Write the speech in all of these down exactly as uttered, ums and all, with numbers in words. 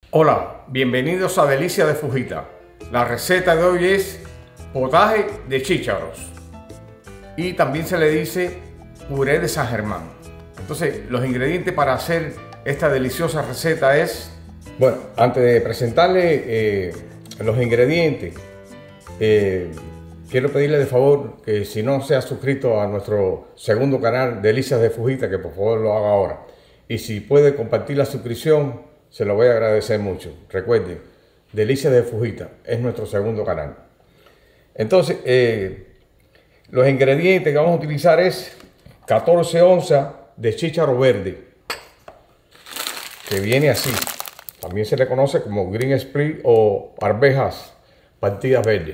Hola, bienvenidos a Delicias de Fujita. La receta de hoy es potaje de chícharos y también se le dice puré de San Germán. Entonces, los ingredientes para hacer esta deliciosa receta es... Bueno, antes de presentarle eh, los ingredientes, eh, quiero pedirle de favor que si no se ha suscrito a nuestro segundo canal Delicias de Fujita, que por favor lo haga ahora. Y si puede compartir la suscripción, se lo voy a agradecer mucho. Recuerden, Delicias de Fujita es nuestro segundo canal. Entonces, eh, los ingredientes que vamos a utilizar es catorce onzas de chícharo verde, que viene así. También se le conoce como green split o arvejas partidas verdes.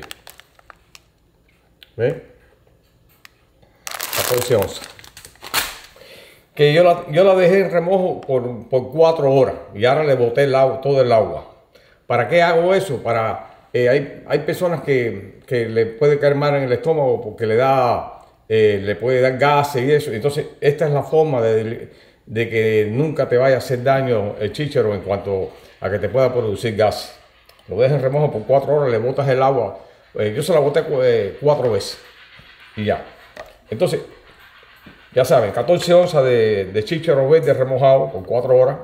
¿Ven? catorce onzas. Que yo la, yo la dejé en remojo por, por cuatro horas y ahora le boté el agua, todo el agua. ¿Para qué hago eso? Para, eh, hay, hay personas que, que le puede caer mal en el estómago porque le da, eh, le puede dar gases y eso. Entonces, esta es la forma de, de que nunca te vaya a hacer daño el chícharo en cuanto a que te pueda producir gases. Lo dejas en remojo por cuatro horas, le botas el agua. Eh, yo se la boté eh, cuatro veces y ya. Entonces, ya saben, catorce onzas de, de chícharo verde remojado por cuatro horas.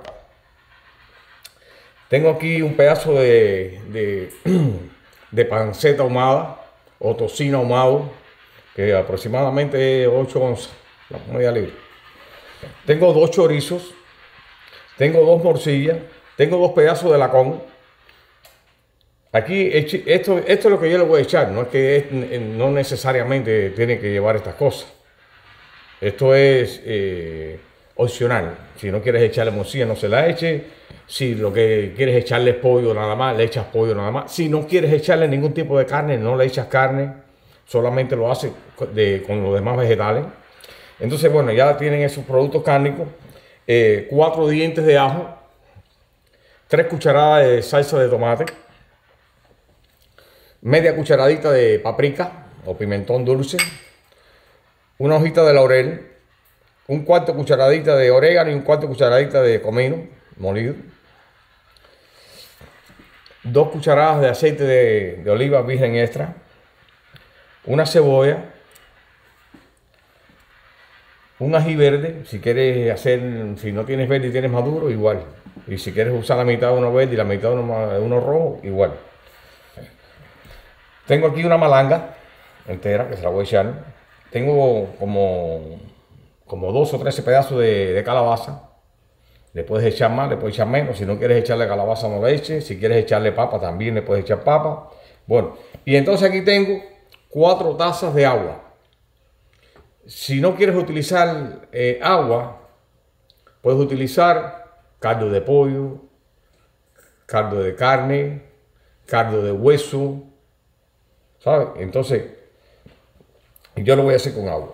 Tengo aquí un pedazo de, de, de panceta ahumada o tocino ahumado, que aproximadamente es ocho onzas, la media libra. Tengo dos chorizos, tengo dos morcillas, tengo dos pedazos de lacón. Aquí, esto, esto es lo que yo le voy a echar, no es que es, no necesariamente tiene que llevar estas cosas. Esto es eh, opcional. Si no quieres echarle morcilla, no se la eche. Si lo que quieres echarle es pollo nada más, le echas pollo nada más. Si no quieres echarle ningún tipo de carne, no le echas carne. Solamente lo haces de, con los demás vegetales. Entonces, bueno, ya tienen esos productos cárnicos. Eh, cuatro dientes de ajo. Tres cucharadas de salsa de tomate. Media cucharadita de paprika o pimentón dulce. Una hojita de laurel, un cuarto cucharadita de orégano y un cuarto cucharadita de comino molido, dos cucharadas de aceite de, de oliva virgen extra, una cebolla, un ají verde, si quieres hacer, si no tienes verde y tienes maduro, igual, y si quieres usar la mitad de uno verde y la mitad de uno, de uno rojo, igual. Tengo aquí una malanga entera que se la voy a echar. Tengo como, como dos o trece pedazos de, de calabaza. Le puedes echar más, le puedes echar menos. Si no quieres echarle calabaza, no le eches. Si quieres echarle papa, también le puedes echar papa. Bueno, y entonces aquí tengo cuatro tazas de agua. Si no quieres utilizar eh, agua, puedes utilizar caldo de pollo, caldo de carne, caldo de hueso, ¿sabes? Entonces, yo lo voy a hacer con agua.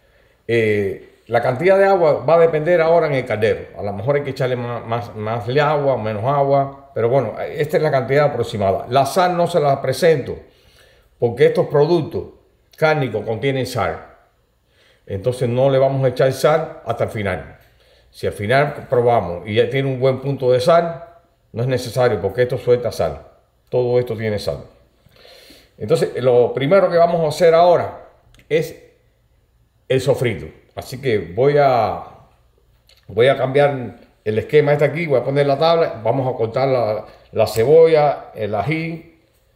Eh, la cantidad de agua va a depender ahora en el caldero. A lo mejor hay que echarle más, más, más agua, menos agua. Pero bueno, esta es la cantidad aproximada. La sal no se la presento porque estos productos cárnicos contienen sal. Entonces no le vamos a echar sal hasta el final. Si al final probamos y ya tiene un buen punto de sal, no es necesario porque esto suelta sal. Todo esto tiene sal. Entonces lo primero que vamos a hacer ahora es el sofrito. Así que voy a voy a cambiar el esquema este aquí, voy a poner la tabla, vamos a cortar la, la cebolla, el ají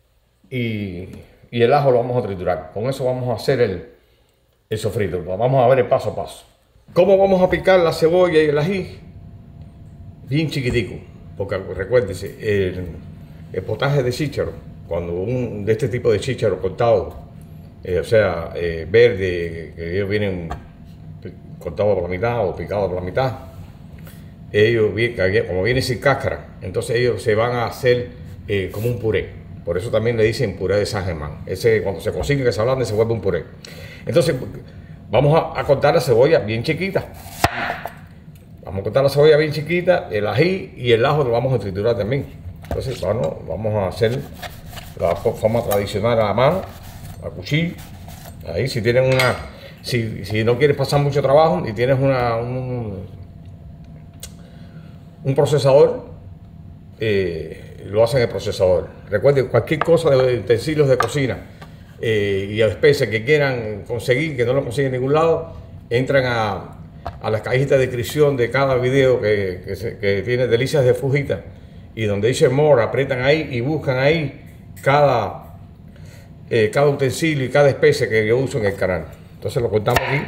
y, y el ajo lo vamos a triturar. Con eso vamos a hacer el, el sofrito. Vamos a ver el paso a paso. ¿Cómo vamos a picar la cebolla y el ají? Bien chiquitico, porque recuérdense, el, el potaje de chícharo, cuando un de este tipo de chícharo cortado, Eh, o sea, eh, verde, que ellos vienen cortados por la mitad o picados por la mitad, ellos, como vienen sin cáscara, entonces ellos se van a hacer eh, como un puré. Por eso también le dicen puré de San Germán. Ese, cuando se cocina, que se ablande, se vuelve un puré. Entonces, vamos a, a cortar la cebolla bien chiquita. Vamos a cortar la cebolla bien chiquita, el ají y el ajo lo vamos a triturar también. Entonces, bueno, vamos a hacer la forma tradicional a la mano, a cuchillo. Ahí, si tienen una, si, si no quieres pasar mucho trabajo y tienes una, un, un procesador, eh, lo hacen en el procesador. Recuerden, cualquier cosa de utensilios de cocina eh, y especies que quieran conseguir, que no lo consiguen en ningún lado, entran a, a las cajitas de descripción de cada video que, que, se, que tiene Delicias de Fujita, y donde dice More, aprietan ahí y buscan ahí cada, eh, cada utensilio y cada especie que yo uso en el canal. Entonces lo cortamos aquí.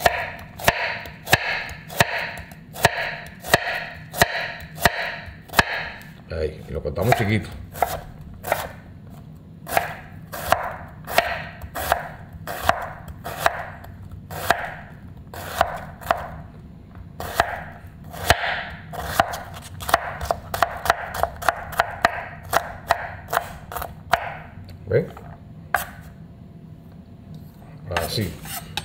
Ahí, lo cortamos chiquito. ¿Ven? Así.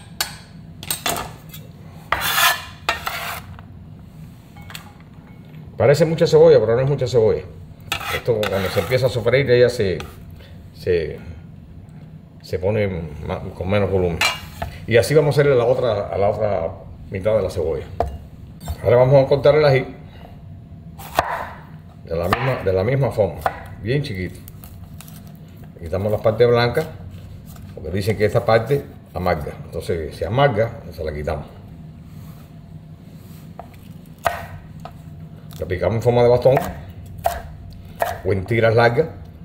Parece mucha cebolla, pero no es mucha cebolla. Esto cuando se empieza a sofreír, ella se, se, se pone más, con menos volumen. Y así vamos a hacerle a la otra, a la otra mitad de la cebolla. Ahora vamos a cortar el ají de la misma, de la misma forma, bien chiquito. Le quitamos la parte blanca, porque dicen que esta parte amarga. Entonces, si amarga, se la quitamos. La picamos en forma de bastón o en tiras largas.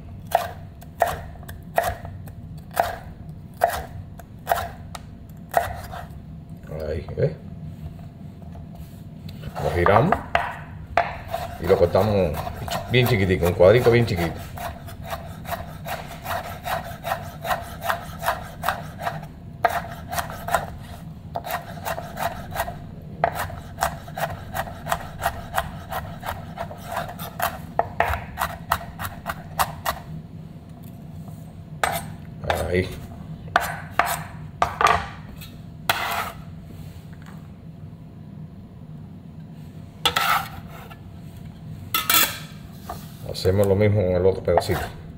Ahí, ¿ves? Lo giramos y lo cortamos bien chiquitico, un cuadrito bien chiquito. Ahí. Hacemos lo mismo en el otro pedacito.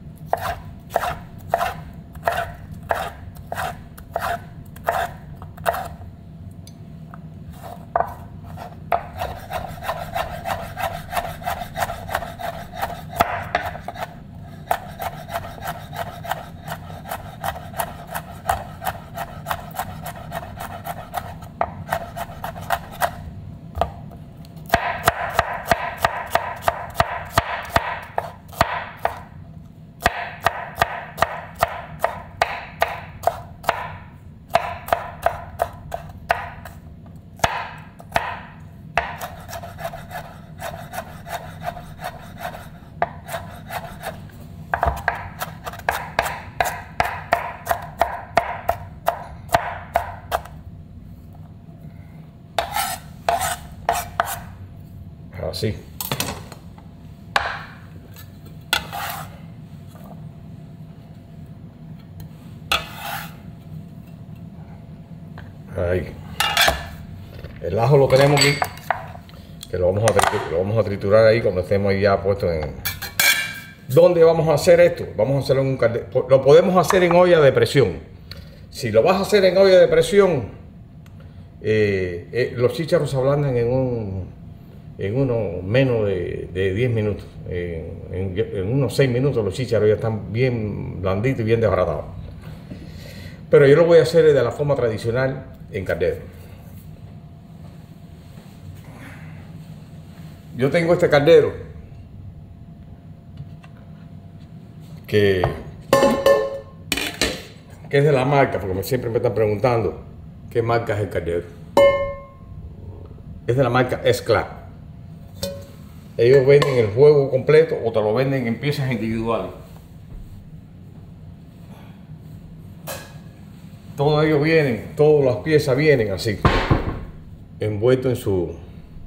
Así. Ahí. El ajo lo tenemos aquí, que lo vamos a triturar, lo vamos a triturar ahí cuando estemos ya puestos en... ¿Dónde vamos a hacer esto? Vamos a hacerlo en un caldero. Lo podemos hacer en olla de presión. Si lo vas a hacer en olla de presión, eh, eh, los chícharos se ablandan en un en unos menos de, de diez minutos. En, en, en unos seis minutos los chícharos ya están bien blanditos y bien desbaratados. Pero yo lo voy a hacer de la forma tradicional en caldero. Yo tengo este caldero que, que es de la marca, porque siempre me están preguntando qué marca es el caldero. Es de la marca S-Class. Ellos venden el juego completo o te lo venden en piezas individuales. Todos ellos vienen, todas las piezas vienen así, envueltos en su,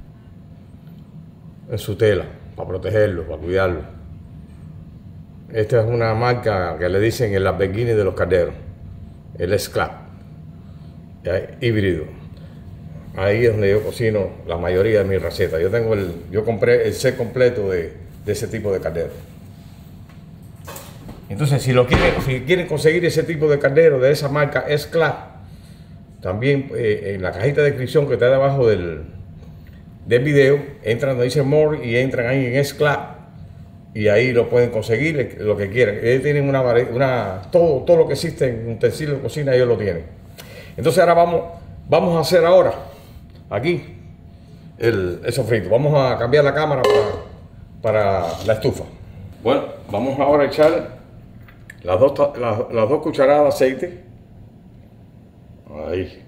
en su tela, para protegerlo, para cuidarlo. Esta es una marca que le dicen el Lamborghini de los calderos, el S-Class, híbrido. Ahí es donde yo cocino la mayoría de mis recetas. Yo tengo el, yo compré el set completo de, de ese tipo de caldero. Entonces, si lo quieren, si quieren conseguir ese tipo de caldero de esa marca S-Class, también eh, en la cajita de descripción que está debajo del, del video, entran donde dice More y entran ahí en S-Class y ahí lo pueden conseguir lo que quieran. Ellos tienen una, una todo, todo lo que existe en utensilios de cocina, ellos lo tienen. Entonces ahora vamos, vamos a hacer ahora aquí el, el sofrito. Vamos a cambiar la cámara para, para la estufa. Bueno, vamos ahora a echar las dos, las, las dos cucharadas de aceite. Ahí.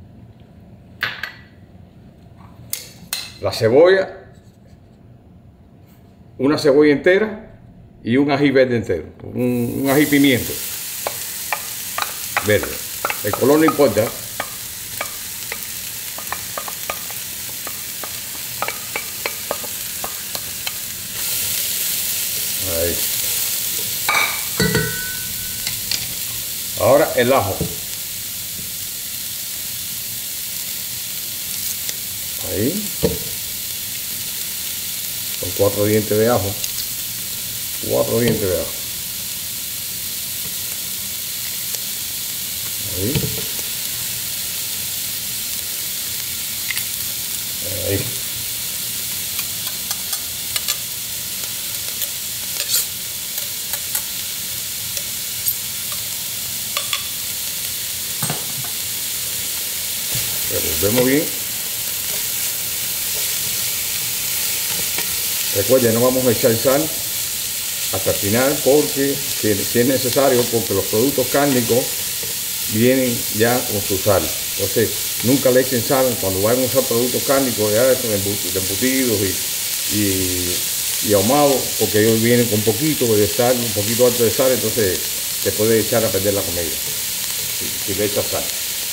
La cebolla, una cebolla entera y un ají verde entero, un, un ají pimiento verde. El color no importa. Ahí. Ahora el ajo. Ahí. Con cuatro dientes de ajo. Cuatro dientes de ajo. Ahí. Ahí. Revolvemos bien. Recuerden, no vamos a echar sal hasta el final porque si, si es necesario, porque los productos cárnicos vienen ya con su sal. Entonces, nunca le echen sal cuando vayan a usar productos cárnicos ya de embutidos y, y, y ahumados, porque ellos vienen con un poquito de sal, un poquito alto de sal, entonces te puede echar a perder la comida si, si le echas sal.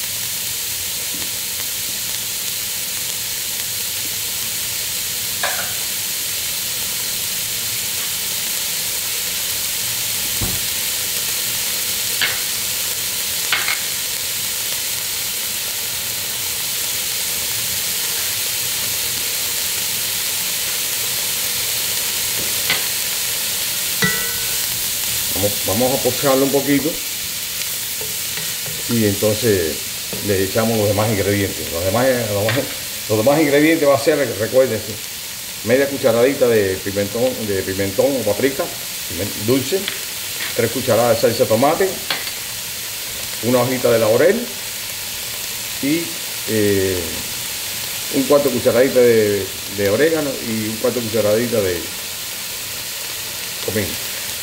Vamos a pocharlo un poquito y entonces le echamos los demás ingredientes. Los demás, los demás, los demás ingredientes va a ser, recuerden, media cucharadita de pimentón, de pimentón o paprika dulce, tres cucharadas de salsa de tomate, una hojita de laurel y eh, un cuarto de cucharadita de, de orégano y un cuarto de cucharadita de comino.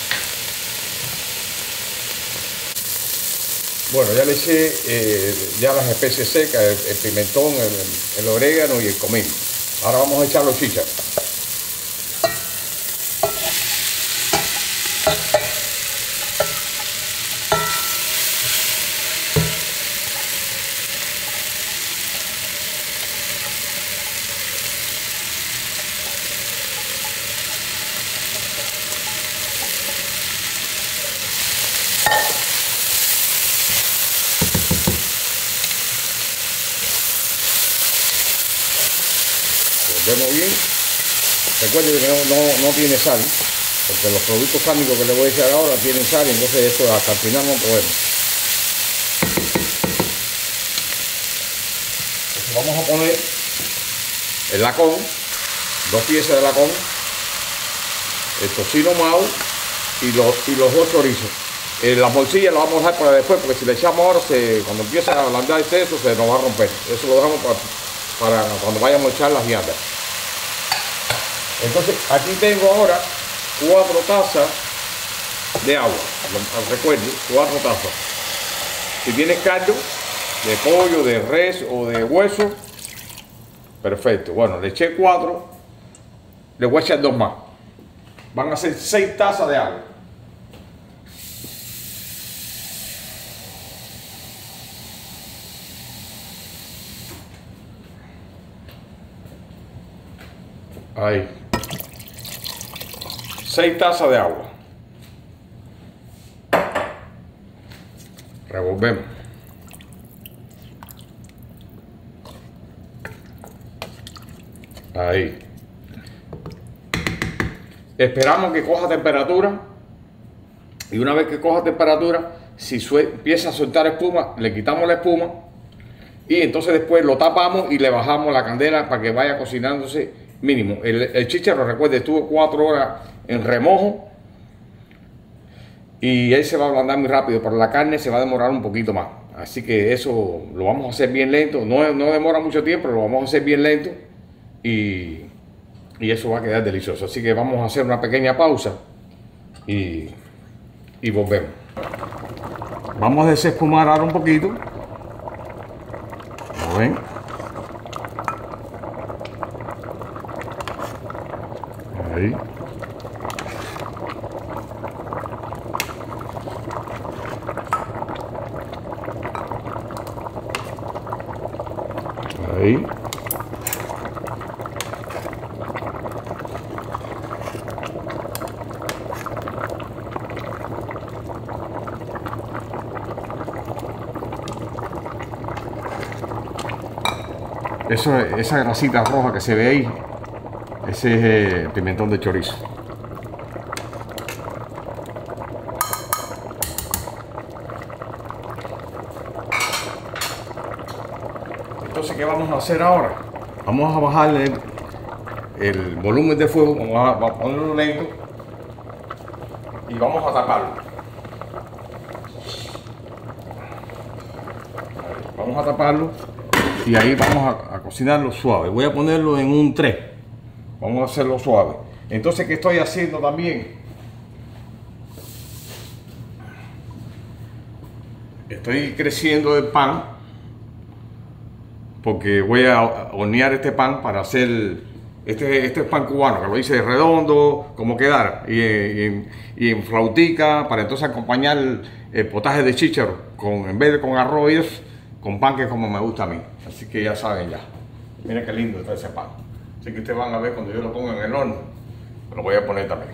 Bueno, ya le eché eh, ya las especies secas, el, el pimentón, el, el orégano y el comino. Ahora vamos a echar los chícharos. Vemos bien. Recuerden que no, no, no tiene sal, porque los productos cárnicos que le voy a echar ahora tienen sal, entonces esto hasta el final no podemos. Entonces vamos a poner el lacón, dos piezas de lacón, el tocino ahumado y los, y los dos chorizos. Eh, la morcilla la vamos a dejar para después, porque si le echamos ahora, se, cuando empieza a ablandar el queso, se nos va a romper. Eso lo dejamos para, para cuando vayamos a echar las viandas. Entonces, aquí tengo ahora cuatro tazas de agua. Recuerden, cuatro tazas. Si tienes caldo de pollo, de res o de hueso, perfecto. Bueno, le eché cuatro, le voy a echar dos más. Van a ser seis tazas de agua. Ahí. seis tazas de agua. Revolvemos. Ahí. Esperamos que coja temperatura. Y una vez que coja temperatura, si empieza a soltar espuma, le quitamos la espuma. Y entonces después lo tapamos y le bajamos la candela para que vaya cocinándose mínimo. El, el chícharo, recuerde, estuvo cuatro horas en remojo y él se va a ablandar muy rápido, pero la carne se va a demorar un poquito más. Así que eso lo vamos a hacer bien lento, no, no demora mucho tiempo, pero lo vamos a hacer bien lento y, y eso va a quedar delicioso. Así que vamos a hacer una pequeña pausa y, y volvemos. Vamos a desespumar ahora un poquito. ¿Lo ven? Ahí. Ahí. Eso, esa grasita roja que se ve ahí, ese es el pimentón de chorizo. Entonces, ¿qué vamos a hacer ahora? Vamos a bajarle el, el volumen de fuego, vamos a, vamos a ponerlo lento y vamos a taparlo. Vamos a taparlo y ahí vamos a, a cocinarlo suave. Voy a ponerlo en un tres. Vamos a hacerlo suave. Entonces, ¿qué estoy haciendo también? Estoy creciendo el pan porque voy a hornear este pan para hacer este, este pan cubano, que lo hice redondo, como quedara, y, y, en, y en flautica, para entonces acompañar el, el potaje de chícharo, con, en vez de con arroz y eso, con pan, que es como me gusta a mí. Así que ya saben ya. Miren qué lindo está ese pan. Así que ustedes van a ver cuando yo lo ponga en el horno. Lo voy a poner también.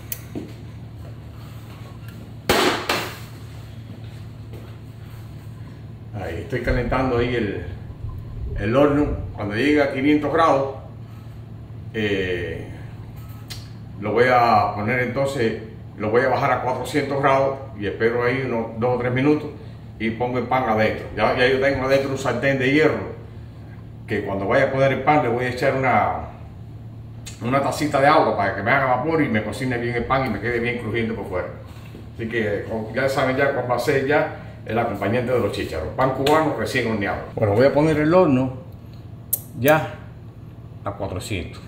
Ahí estoy calentando ahí el, el horno. Cuando llegue a quinientos grados, eh, lo voy a poner entonces, lo voy a bajar a cuatrocientos grados y espero ahí unos dos o tres minutos y pongo el pan adentro. Ya, ya yo tengo adentro un sartén de hierro que cuando vaya a poner el pan le voy a echar una, una tacita de agua para que me haga vapor y me cocine bien el pan y me quede bien crujiente por fuera. Así que ya saben ya cuál va a ser ya el acompañante de los chícharos. Pan cubano recién horneado. Bueno, voy a poner el horno ya a cuatrocientos.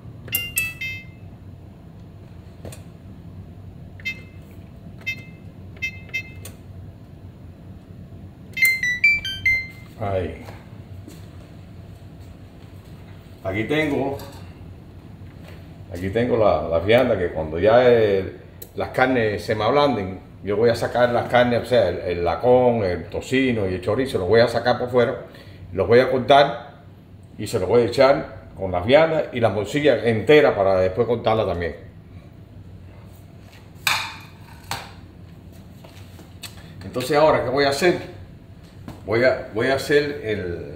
Ahí. Aquí tengo, aquí tengo la, la vianda que cuando ya el, las carnes se me ablanden, yo voy a sacar las carnes, o sea, el, el lacón, el tocino y el chorizo, los voy a sacar por fuera, los voy a cortar y se los voy a echar con las viandas y las morcillas enteras para después cortarlas también. Entonces ahora, ¿qué voy a hacer? Voy a, voy a hacer el...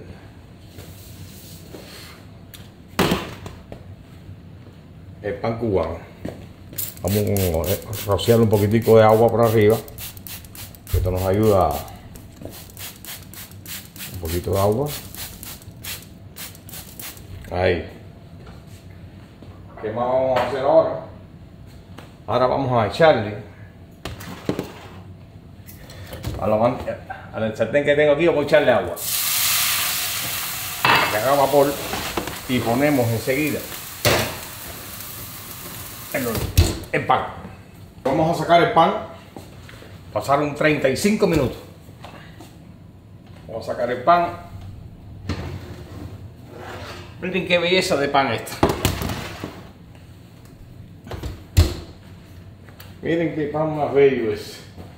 el pan cubano. Vamos a rociarle un poquitico de agua por arriba, que esto nos ayuda. Un poquito de agua. Ahí. ¿Qué más vamos a hacer ahora? Ahora vamos a echarle a la, al sartén que tengo aquí, vamos a echarle agua para que haga vapor y ponemos enseguida el, el pan. Vamos a sacar el pan, pasaron treinta y cinco minutos. Vamos a sacar el pan. Miren qué belleza de pan esta. Miren qué pan más bello es.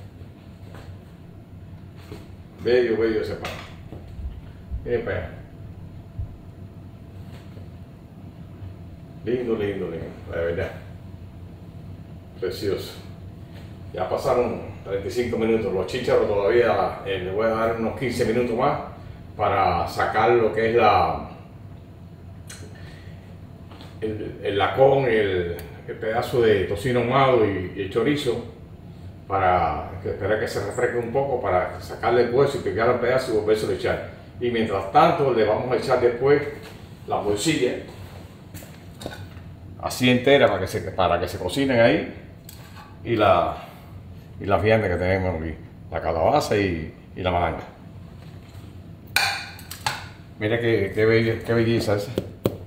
Bello, bello ese pan. Miren para allá. Lindo, lindo, lindo, la verdad. Precioso. Ya pasaron treinta y cinco minutos. Los chícharos todavía eh, les voy a dar unos quince minutos más para sacar lo que es la el, el lacón, el, el pedazo de tocino ahumado y, y el chorizo, para que esperar que se refresque un poco para sacarle el hueso y picar el pedazo y volverse a echar. Y mientras tanto le vamos a echar después la morcilla así entera para que se, para que se cocinen ahí. Y la, y la vianda que tenemos aquí, la calabaza y, y la malanga. Mira qué, qué, bella, qué belleza esa.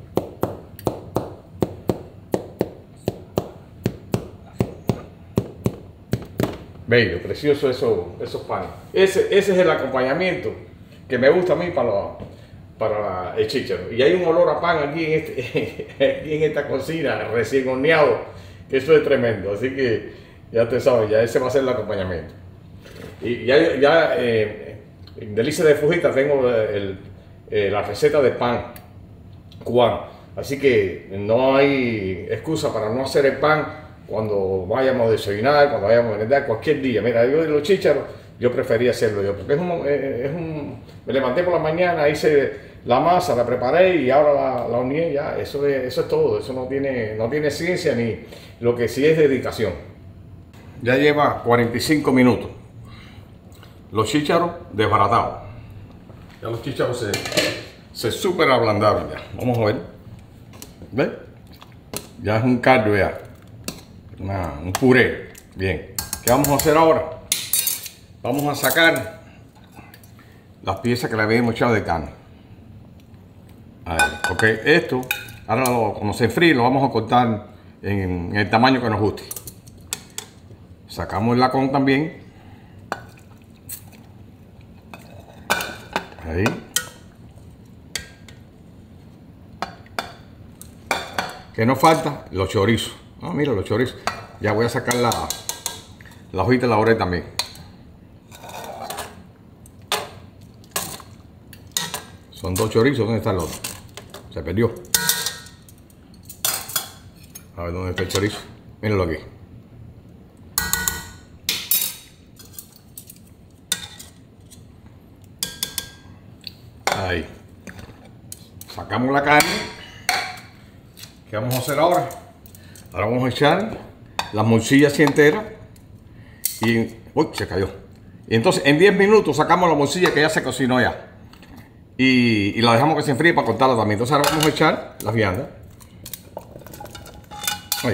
Bello, precioso eso, esos panes. Ese, ese es el acompañamiento que me gusta a mí para, la, para el chícharo. Y hay un olor a pan aquí en, este, aquí en esta cocina, recién horneado, que eso es tremendo. Así que ya te sabes, ya ese va a ser el acompañamiento. Y ya, ya eh, en Delicia de Fujita tengo el, eh, la receta de pan cubano. Así que no hay excusa para no hacer el pan cuando vayamos a desayunar, cuando vayamos a merendar, cualquier día. Mira, yo de los chícharos, yo prefería hacerlo yo, porque es un, es un... Me levanté por la mañana, hice la masa, la preparé y ahora la, la horneé, ya. Eso es, eso es todo, eso no tiene, no tiene ciencia ni lo que sí es dedicación. Ya lleva cuarenta y cinco minutos. Los chícharos desbaratados. Ya los chícharos se, se súper ablandaron ya. Vamos a ver. ¿Ves? Ya es un caldo ya. Una, un puré. Bien. ¿Qué vamos a hacer ahora? Vamos a sacar las piezas que le habíamos echado de carne. Ahí. Porque esto, ahora lo, cuando se enfríe, lo vamos a cortar en, en el tamaño que nos guste. Sacamos el lacón también. Ahí. ¿Qué nos falta? Los chorizos. Ah, mira los chorizos. Ya voy a sacar la, la hojita de laurel también. Son dos chorizos. ¿Dónde está el otro? Se perdió. A ver dónde está el chorizo. Mírenlo aquí. Ahí. Sacamos la carne. ¿Qué vamos a hacer ahora? Ahora vamos a echar las morcillas así enteras. Y... uy, se cayó. Y entonces en diez minutos sacamos la morcilla que ya se cocinó ya. Y, y la dejamos que se enfríe para cortarla también. Entonces ahora vamos a echar las viandas. Ahí.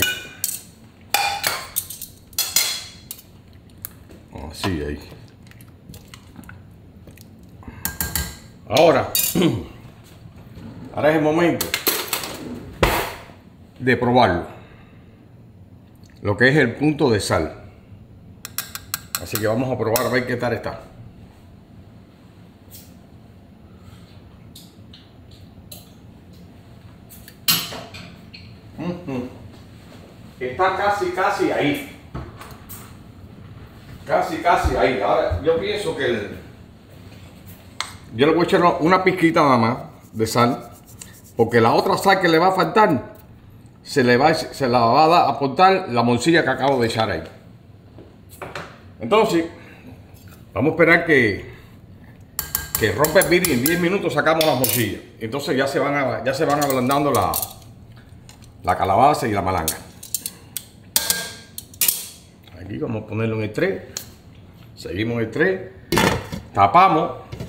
Así, ahí. Ahora, ahora es el momento de probarlo. Lo que es el punto de sal. Así que vamos a probar a ver qué tal está. Uh-huh. Está casi, casi ahí. Casi, casi ahí. Ahora, yo pienso que el... yo le voy a echar una pizquita nada más de sal. Porque la otra sal que le va a faltar, se le va, se la va a dar a aportar la morcilla que acabo de echar ahí. Entonces, vamos a esperar que, que rompa el vidrio y en diez minutos sacamos las morcillas. Entonces ya se van, a, ya se van ablandando la, la calabaza y la malanga. Aquí vamos a ponerlo en el tray. Seguimos el tray. Tapamos.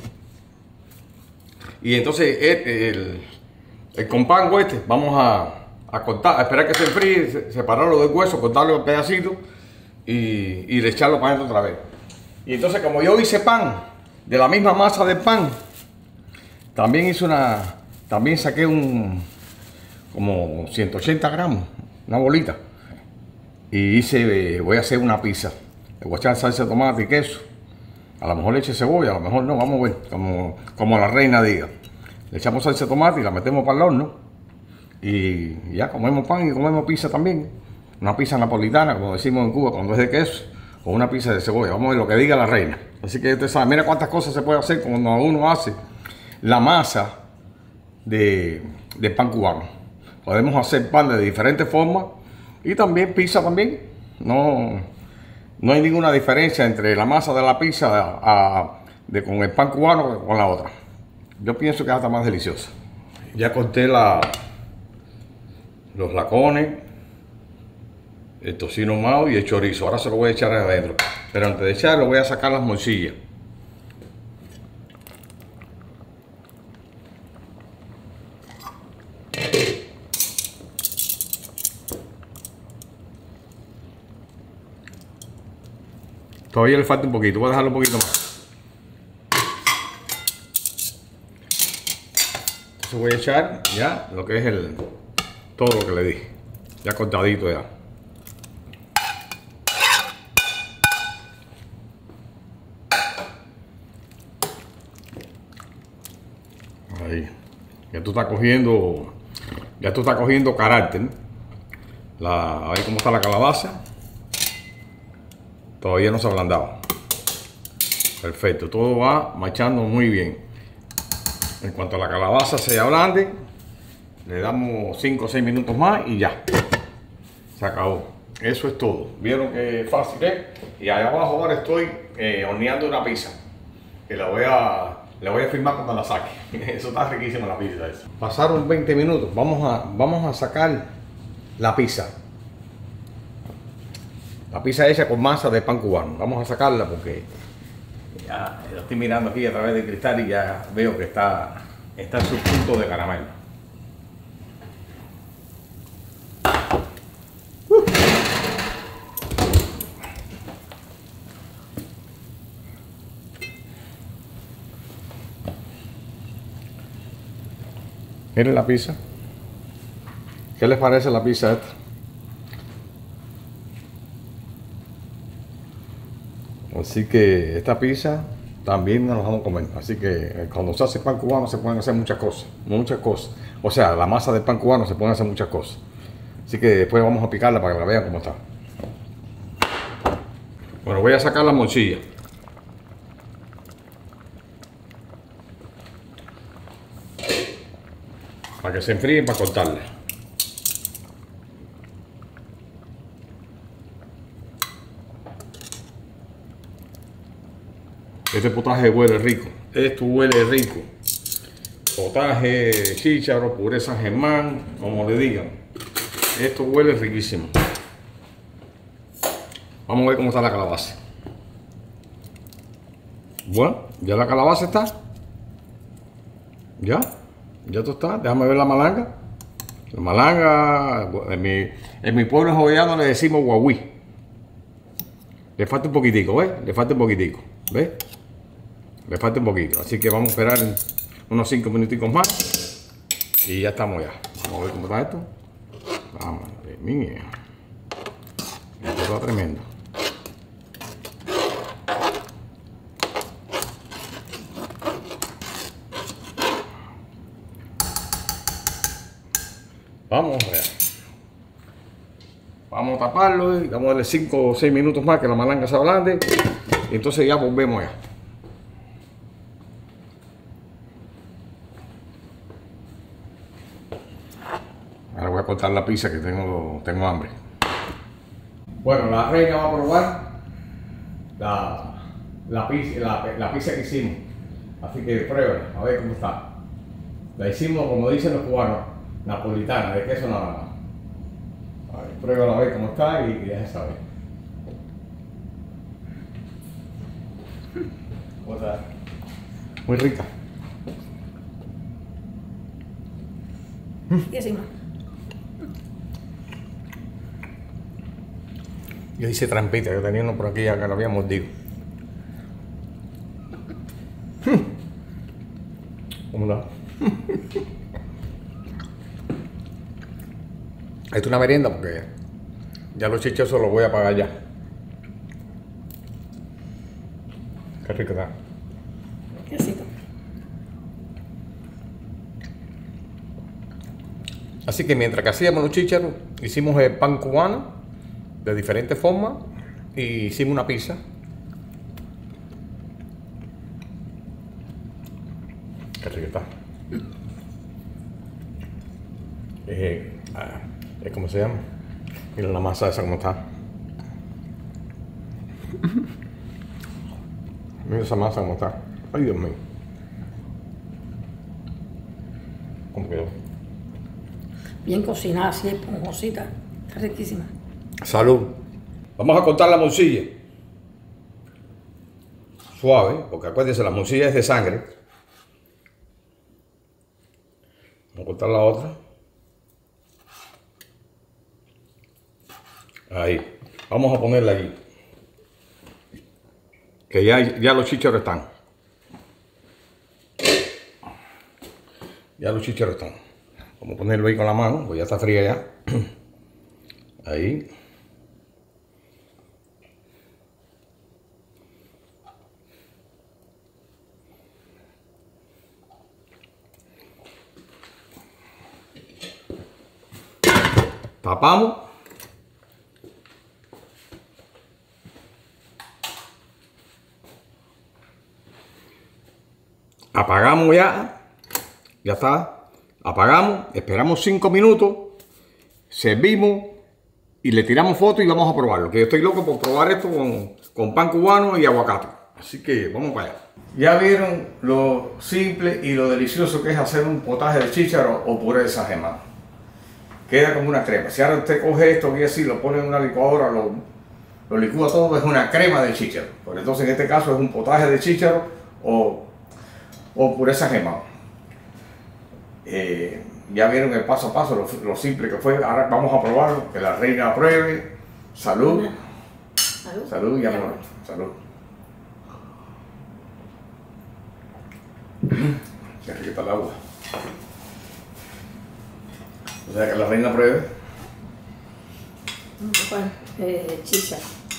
Y entonces el, el, el compango este vamos a... a cortar, a esperar que se enfríe, separarlo del hueso, cortarlo en pedacitos y, y le echarlo para adentro otra vez. Y entonces, como yo hice pan de la misma masa del pan, también hice una, también saqué un como ciento ochenta gramos, una bolita, y hice, voy a hacer una pizza. Le voy a echar salsa de tomate y queso, a lo mejor le eche cebolla, a lo mejor no, vamos a ver, como, como la reina diga. Le echamos salsa de tomate y la metemos para el horno. Y ya comemos pan y comemos pizza también. Una pizza napolitana, como decimos en Cuba, cuando es de queso, o una pizza de cebolla. Vamos a ver lo que diga la reina. Así que usted sabe, mira cuántas cosas se puede hacer cuando uno hace la masa de, de pan cubano. Podemos hacer pan de diferentes formas y también pizza también. No, no hay ninguna diferencia entre la masa de la pizza a, a, de, con el pan cubano con la otra. Yo pienso que es hasta más deliciosa. Ya corté la... los lacones, el tocino ahumado y el chorizo. Ahora se lo voy a echar adentro. Pero antes de echarlo voy a sacar las morcillas. Todavía le falta un poquito, voy a dejarlo un poquito más. Entonces voy a echar ya lo que es el todo lo que le dije, ya cortadito ya. Ahí. Ya tú estás cogiendo, ya tú estás cogiendo carácter. La, a ver cómo está la calabaza. Todavía no se ha ablandado. Perfecto, todo va marchando muy bien. En cuanto a la calabaza se ablande, le damos cinco o seis minutos más y ya. Se acabó. Eso es todo. ¿Vieron qué fácil es? Y allá abajo ahora estoy eh, horneando una pizza. Que la voy a, la voy a filmar cuando la saque. Eso está riquísima la pizza. Eso. Pasaron veinte minutos. Vamos a, vamos a sacar la pizza. La pizza hecha con masa de pan cubano. Vamos a sacarla porque ya lo estoy mirando aquí a través del cristal y ya veo que está, está en su punto de caramelo. Uh. Miren la pizza. ¿Qué les parece la pizza esta? Así que esta pizza también nos la vamos a comer. Así que cuando se hace pan cubano se pueden hacer muchas cosas. Muchas cosas. O sea, la masa del pan cubano se pueden hacer muchas cosas. Así que después vamos a picarla para que la vean cómo está. Bueno, voy a sacar la morcilla. Para que se enfríen para cortarla. Este potaje huele rico. Esto huele rico. Potaje, chícharo, pureza germán, como le digan. Esto huele riquísimo. Vamos a ver cómo está la calabaza. Bueno, ya la calabaza está. Ya, ya esto está. Déjame ver la malanga. La malanga, en mi, en mi pueblo joveano le decimos guaguí. Le falta un poquitico, ¿ves? Le falta un poquitico, ¿ves? Le falta un poquito, así que vamos a esperar unos cinco minuticos más y ya estamos ya. Vamos a ver cómo está esto. Vamos, mía. Esto está tremendo. Vamos a ver. Vamos a taparlo y vamos a darle cinco o seis minutos más que la malanga se ablande y entonces ya volvemos ya. Ahora voy a cortar la pizza que tengo, tengo hambre. Bueno, la reina va a probar la, la, pizza, la, la pizza que hicimos. Así que pruébala, a ver cómo está. La hicimos, como dicen los cubanos, napolitana, de queso nada más. A ver, pruébala a ver cómo está y ya se sabe. ¿Cómo está? Muy rica. Riquísima. Yo hice trampita, yo tenía uno por aquí ya que lo había mordido. ¿Cómo no? Esto es una merienda porque ya los chichazos los voy a pagar ya. Qué rico está. Quesito. Así que mientras que hacíamos los chícharos, hicimos el pan cubano de diferentes formas y hicimos una pizza. Qué rico está. Eh, ah, ¿Cómo se llama? Mira la masa esa cómo está. Mira esa masa cómo está. Ay, Dios mío. ¿Cómo quedó? Bien cocinada, así esponjosita. Está riquísima. Salud. Vamos a cortar la morcilla. Suave, porque acuérdense, la morcilla es de sangre. Vamos a cortar la otra. Ahí. Vamos a ponerla aquí. que ya, ya los chícharos están. Ya los chícharos están. Vamos a ponerlo ahí con la mano, pues ya está fría ya. Ahí. Tapamos. Apagamos ya. Ya está. Apagamos. Esperamos cinco minutos. Servimos. Y le tiramos foto y vamos a probarlo. Que yo estoy loco por probar esto con, con pan cubano y aguacate. Así que vamos para allá. Ya vieron lo simple y lo delicioso que es hacer un potaje de chícharo o puré de sajemán. Queda como una crema. Si ahora usted coge esto y así lo pone en una licuadora, lo, lo licúa todo, es una crema de chícharo. Pero entonces en este caso es un potaje de chícharo o, o puré de sajemán. Eh, ya vieron el paso a paso, lo, lo simple que fue. Ahora vamos a probarlo, que la reina apruebe. Salud. Salud. Salud y amor. Salud. Qué rica está el agua. O sea, que la reina pruebe. Un poco de chícharo.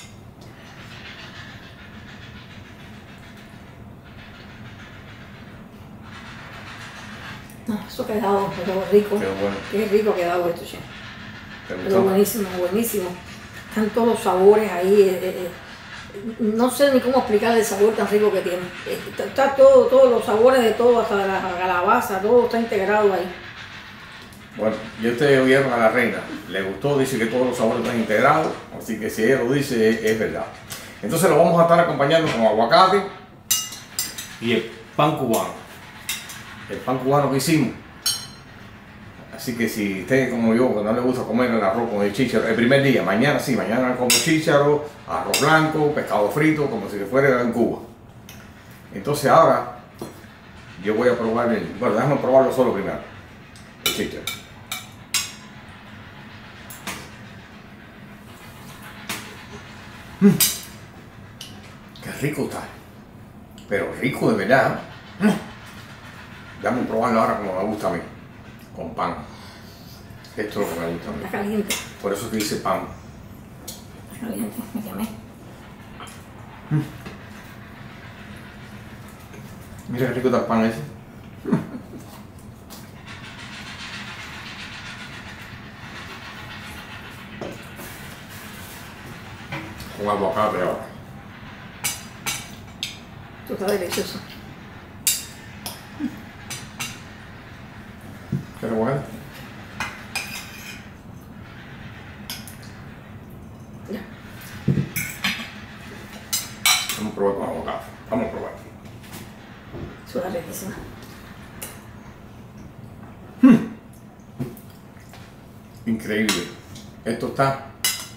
No, eso ha quedado, quedó rico. Quedó bueno. Qué rico ha quedado esto, chef. ¿Te Pero gustó? buenísimo, buenísimo. Están todos los sabores ahí. eh, eh, no sé ni cómo explicar el sabor tan rico que tiene. Eh, Está, está todo, todos los sabores de todo, hasta de la calabaza, todo está integrado ahí. Bueno, ya ustedes oyeron a la reina. Le gustó, dice que todos los sabores están integrados. Así que si ella lo dice, es, es verdad. Entonces lo vamos a estar acompañando con aguacate y el pan cubano. El pan cubano que hicimos. Así que si usted como yo, que no le gusta comer el arroz con el chícharo, el primer día, mañana sí, mañana como chícharo, arroz blanco, pescado frito, como si fuera en Cuba. Entonces ahora yo voy a probar el, bueno, déjame probarlo solo primero, el chícharo. Mm. Qué rico está, pero rico de verdad. Mm. Déjame probarlo ahora como me gusta a mí, con pan. Esto es lo que me gusta a mí. Está caliente. Por eso que dice pan. Está caliente, me quemé. Mira qué rico está el pan ese. Con aguacate ahora. Esto está delicioso. ¿Quieres coger? Ya. Vamos a probar con aguacate. Vamos a probar. Suena riquísima. Increíble. Esto está.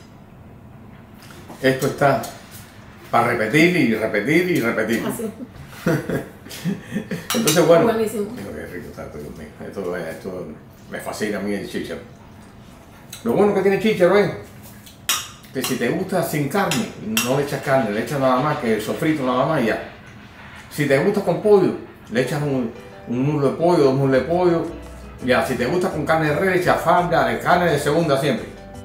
Esto está para repetir y repetir y repetir. Así. Entonces, bueno. Buenísimo. Digo, qué rico está esto, Dios mío. Esto, esto me fascina a mí el chícharo. Lo bueno que tiene chícharo es que si te gusta sin carne, no le echas carne, le echas nada más que el sofrito nada más y ya. Si te gusta con pollo, le echas un, un muslo de pollo, dos muslos de pollo. Ya, si te gusta con carne de res, le echas falda, carne de segunda siempre.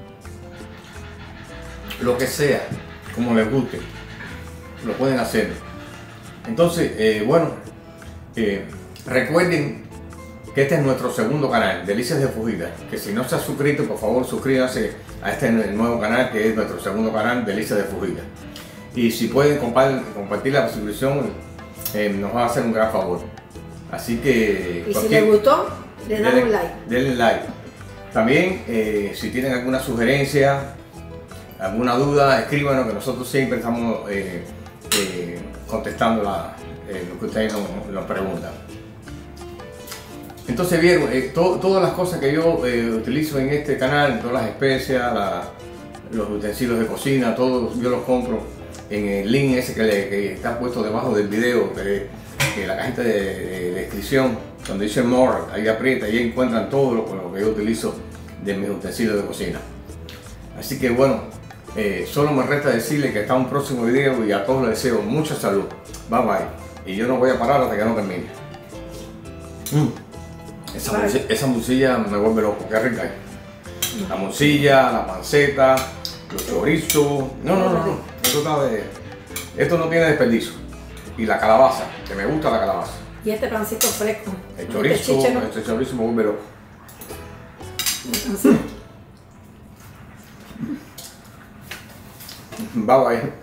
Lo que sea, como les guste, lo pueden hacer. Entonces, eh, bueno, eh, recuerden que este es nuestro segundo canal, Delicias de Fujita. Que si no se ha suscrito, por favor suscríbanse a este nuevo canal, que es nuestro segundo canal, Delicias de Fujita. Y si pueden compartir, compartir la suscripción, eh, nos va a hacer un gran favor. Así que... Y si les gustó, le dan denle, un like. denle like. También, eh, si tienen alguna sugerencia, alguna duda, escríbanos, que nosotros siempre estamos eh, eh, contestando la, eh, lo que ustedes nos, nos preguntan. Entonces vieron, eh, to, todas las cosas que yo eh, utilizo en este canal, todas las especias, la, los utensilios de cocina, todos yo los compro en el link ese que, le, que está puesto debajo del video, que, que la cajita de, de descripción, donde dice More, ahí aprieta y ahí encuentran todo lo, lo que yo utilizo de mis utensilios de cocina. Así que bueno, Eh, solo me resta decirle que está un próximo video y a todos les deseo mucha salud. Bye bye. Y yo no voy a parar hasta que no termine. Mm. Esa, Bye. morcilla, esa morcilla me vuelve loco, qué rica es. La morcilla, la panceta, los chorizos. No, no, no, no. Esto, está de, esto no tiene desperdicio. Y la calabaza, que me gusta la calabaza. Y este pancito fresco. El Este chorizo, chícharo. este chorizo me vuelve loco. El pancito. Bye bye.